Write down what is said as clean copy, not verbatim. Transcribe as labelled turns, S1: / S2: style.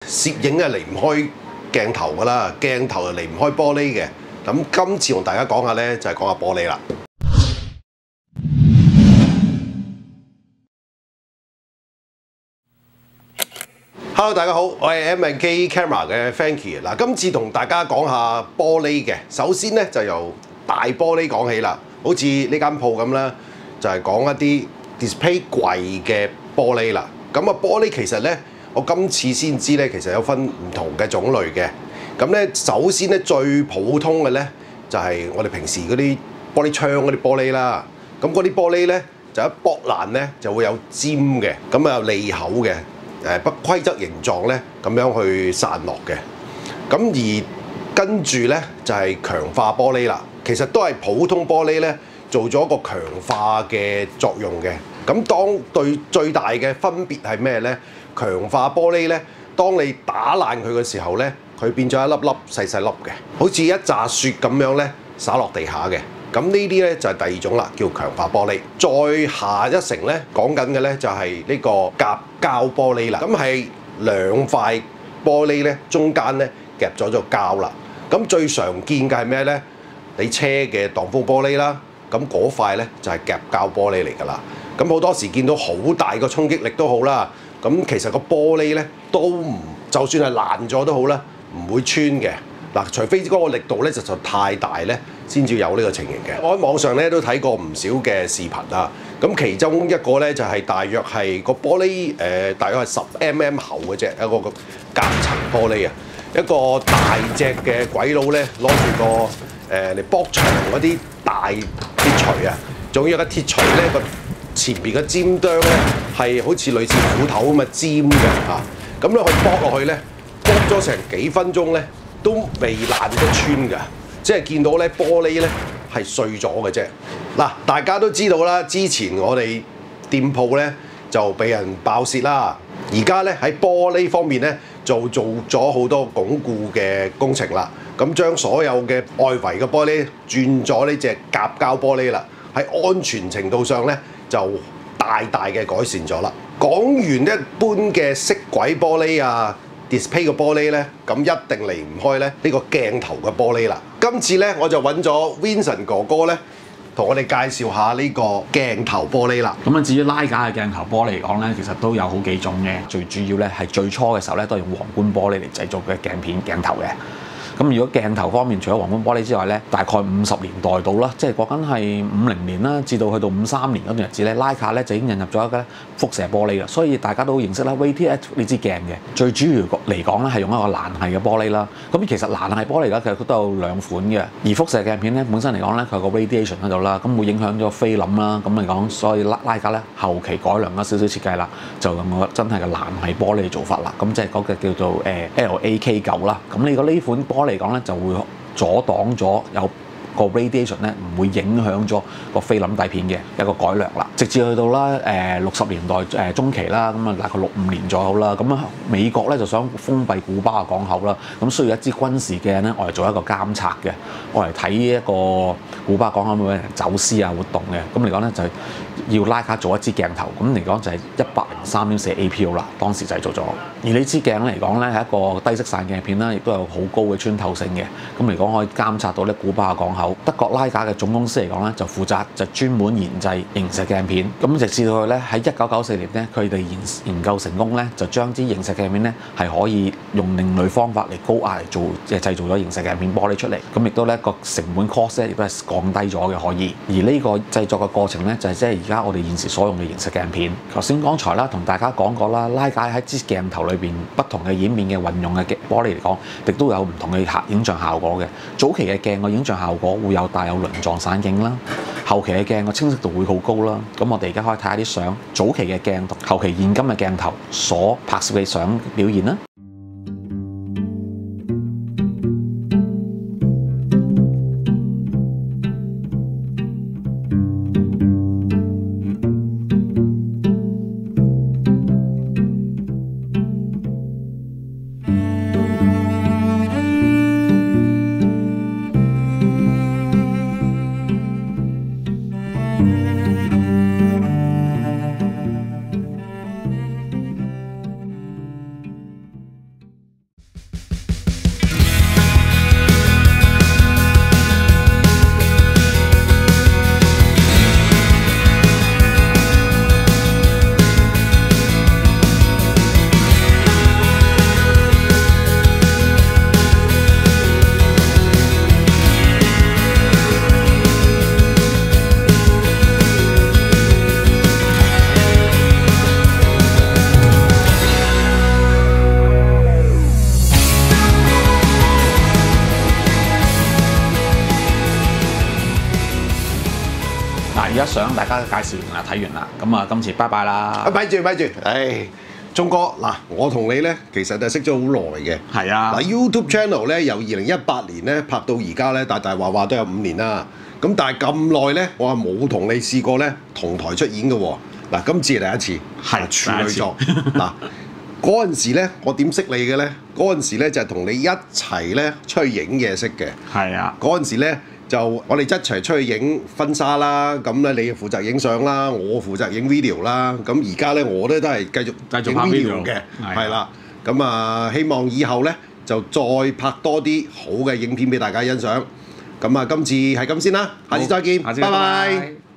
S1: 攝影係離唔開鏡頭㗎啦，鏡頭又離唔開玻璃嘅。咁今次同大家講下咧，就係講下玻璃啦。Hello， 大家好，我係 M&K Camera 嘅 Frankie。嗱，今次同大家講下玻璃嘅。首先咧就由大玻璃講起啦，好似呢間鋪咁啦，就係講一啲 display 櫃嘅玻璃啦。咁啊，玻璃其實咧，我今次先知咧，其實有分唔同嘅種類嘅。咁咧，首先咧最普通嘅咧就係我哋平時嗰啲玻璃窗嗰啲玻璃啦。咁嗰啲玻璃咧就一剝爛咧就會有尖嘅，咁啊有利口嘅。不規則形狀咧，咁樣去散落嘅。咁而跟住咧就係強化玻璃啦。其實都係普通玻璃咧做咗個強化嘅作用嘅。咁當對最大嘅分別係咩咧？強化玻璃咧，當你打爛佢嘅時候咧，佢變咗一粒粒細細粒嘅，好似一紮雪咁樣咧灑落地下嘅。咁呢啲咧就係第二種啦，叫強化玻璃。再下一層咧，講緊嘅咧就係呢個夾膠玻璃啦。咁係兩塊玻璃咧，中間咧夾咗個膠啦。咁最常見嘅係咩咧？你車嘅擋風玻璃啦，咁嗰塊咧就係夾膠玻璃嚟㗎啦。咁好多時見到好大個衝擊力都好啦。咁其實個玻璃咧都唔，就算係爛咗都好啦，唔會穿嘅。嗱，除非嗰個力度咧實在太大咧，先至有呢個情形嘅。我喺網上咧都睇過唔少嘅視頻啊。咁其中一個咧就係大約係個玻璃大約係10mm 厚嘅啫，一個夾層玻璃啊。一個大隻嘅鬼佬咧攞住個嚟剝牆嗰啲大鐵錘啊，仲要有個鐵錘咧個前邊嘅尖端咧係好似類似斧頭咁嘅尖嘅嚇。咁咧佢剝落去咧，剝咗成幾分鐘咧，都未爛得穿㗎，即係見到咧玻璃咧係碎咗嘅啫。嗱，大家都知道啦，之前我哋店鋪咧就俾人爆竊啦。而家咧喺玻璃方面咧就做咗好多鞏固嘅工程啦。咁將所有嘅外圍嘅玻璃轉咗呢隻夾膠玻璃啦，喺安全程度上咧就大大嘅改善咗啦。講完一般嘅色軌玻璃啊，display 嘅玻璃咧，咁一定離唔開咧呢個鏡頭嘅玻璃啦。今次咧我就揾咗 Vincent 哥哥咧，同我哋介紹下呢個鏡頭玻璃啦。
S2: 咁啊，至於拉架嘅鏡頭玻璃嚟講咧，其實都有好幾種嘅。最主要咧係最初嘅時候咧，都係用皇冠玻璃嚟製造嘅鏡頭嘅。咁如果鏡頭方面，除咗皇冠玻璃之外咧，大概50年代到啦，即係講緊係50年啦，至到去到53年嗰段日子咧，拉卡咧就已經引入咗一個輻射玻璃啦。所以大家都認識啦 VTF 呢支鏡嘅。最主要嚟講咧係用一個蘭系嘅玻璃啦。咁其實蘭系玻璃咧其實都有兩款嘅。而輻射鏡片咧本身嚟講咧，佢有個 radiation 喺度啦，咁會影響咗菲林啦。咁嚟講，所以拉架咧後期改良咗少少設計啦，就用個真係嘅蘭系玻璃做法啦。咁即係嗰個叫做LAK9啦。咁你呢款玻璃嚟講咧，就會阻擋咗有個 radiation 咧，唔會影響咗個菲林底片嘅一個改良啦。直至去到啦60年代中期啦，咁啊大概65年左右啦。咁啊美國咧就想封閉古巴嘅港口啦，咁需要一支軍事鏡咧，我嚟做一個監察嘅，我嚟睇一個古巴港口有冇人走私啊活動嘅。咁嚟講咧就係要拉卡做一支鏡頭，咁嚟講就係103.4 APO 啦，當時製造咗。而呢支鏡嚟講咧係一個低色散鏡片啦，亦都有好高嘅穿透性嘅。咁嚟講可以監察到咧古巴嘅港口。德國拉架嘅總公司嚟講咧就負責就專門研製螢石鏡片。咁直至到佢咧喺1994年咧，佢哋研究成功咧，就將支螢石鏡片咧係可以用另類方法嚟高壓嚟做製造咗螢石鏡片玻璃出嚟。咁亦都咧個成本 cost 咧亦都係降低咗嘅可以。而呢個製作嘅過程咧就係即係而家我哋現時所用嘅螢石鏡片。頭先剛才啦同大家講過啦，拉架喺支鏡頭裏邊不同嘅演變嘅運用嘅玻璃嚟講，亦都有唔同嘅影像效果嘅。早期嘅鏡個影像效果會有帶有輪狀散景啦，後期嘅鏡個清晰度會好高啦。咁我哋而家可以睇下啲相，早期嘅鏡同後期現今嘅鏡頭所拍攝嘅相表現啦。 相大家介紹完啦，睇完啦，咁啊今次拜拜啦。
S1: 咪住，鐘哥嗱，我同你咧其實就識咗好耐嘅。
S2: 係啊。
S1: 嗱 YouTube channel 咧由2018年咧拍到而家咧，大話都有5年啦。咁但係咁耐咧，我係冇同你試過咧同台出演嘅喎。嗱，今次係第一次，
S2: 係
S1: 處女座。嗱，嗰陣時咧，我點識你嘅咧？嗰陣時咧就係同你一齊咧出去影嘢識嘅。
S2: 係啊。
S1: 嗰陣時咧就我哋一齊出去影婚紗啦，咁咧你負責影相啦，我負責影 video 啦。咁而家咧我咧都係繼續
S2: 拍 video
S1: 嘅，係啦。咁啊，希望以後咧就再拍多啲好嘅影片俾大家欣賞。咁啊，今次係咁先啦，下次再見，拜拜。